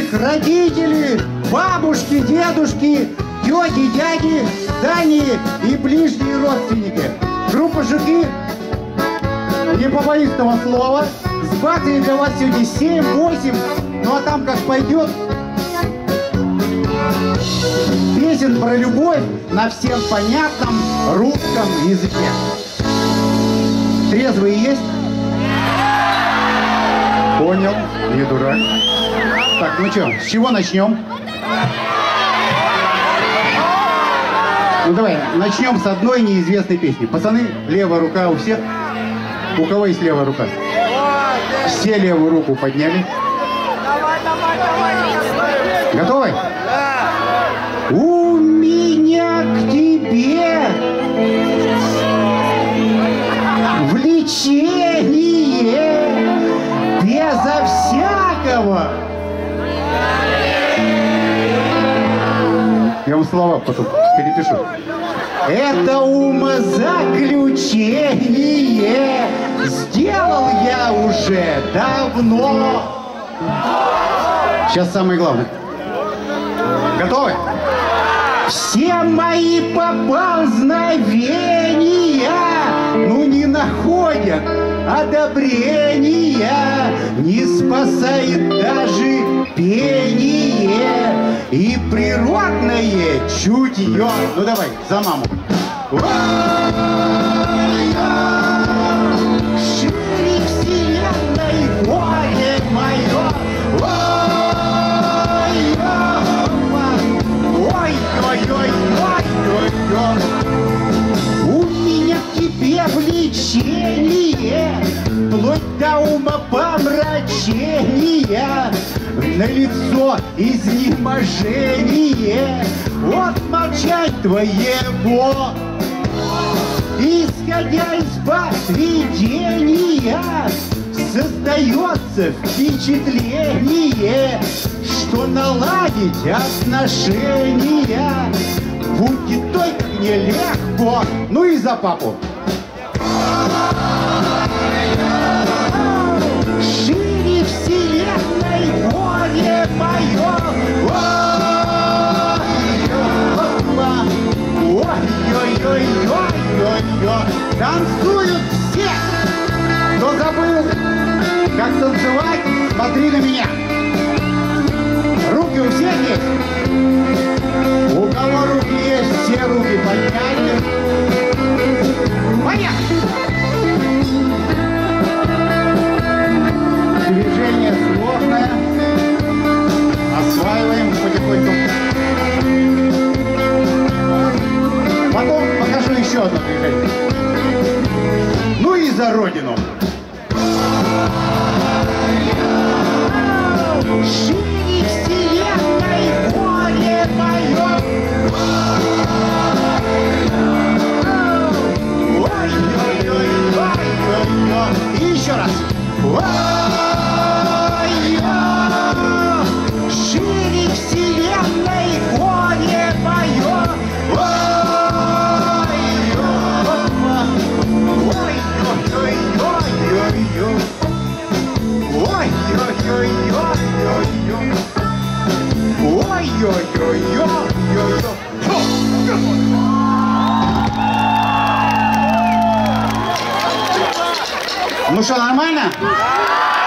их родители, бабушки, дедушки, тети, дяди, дальние и ближние родственники. Группа «Жуки», не побоюсь этого слова, сбацали для вас сегодня 7-8, ну а там как пойдет. Песен про любовь на всем понятном русском языке. Трезвые есть? Понял, не дурак. Так, ну что, с чего начнем? Ну давай, начнем с одной неизвестной песни. Пацаны, левая рука у всех? У кого есть левая рука? Все левую руку подняли. Готовы? У меня к тебе влечение безо всякого. Я вам слова потом перепишу. Это умозаключение сделал я уже давно. Сейчас самое главное. Готовы? Все мои поползновения, ну, не находят одобрения, не спасает даже пение и природное чутье. Ну давай, за маму. Шире вселенной горе мое. Ой-ой-ой-ой-ой-ой. У меня к тебе влечение, вплоть до умопомрачения, на лицо изнеможение от молчать твоего. Исходя из поведения, создается впечатление, что наладить отношения будет только нелегко. Ну и за папу. Шире вселенной горе мое. Ой-ой-ой-ой-ой-ой. Танцуют все. Кто забыл, как танцевать, смотри на меня. Руки у всех есть? У кого руки есть, все руки подняли. Поехали! Движение сложное. Осваиваем потихоньку. Потом покажу еще одно движение. Ну и за родину. Шире вселенной горе мое. Ой-ой-ой-ой-ой-ой. И еще раз. Ой-ой. Шире вселенной горе мое. Ой-ой-ой-ой-ой-ой. Ой-ой-ой-ой-ой-ой. Ой-ой-ой-ой-ой-ой. Ну что, нормально?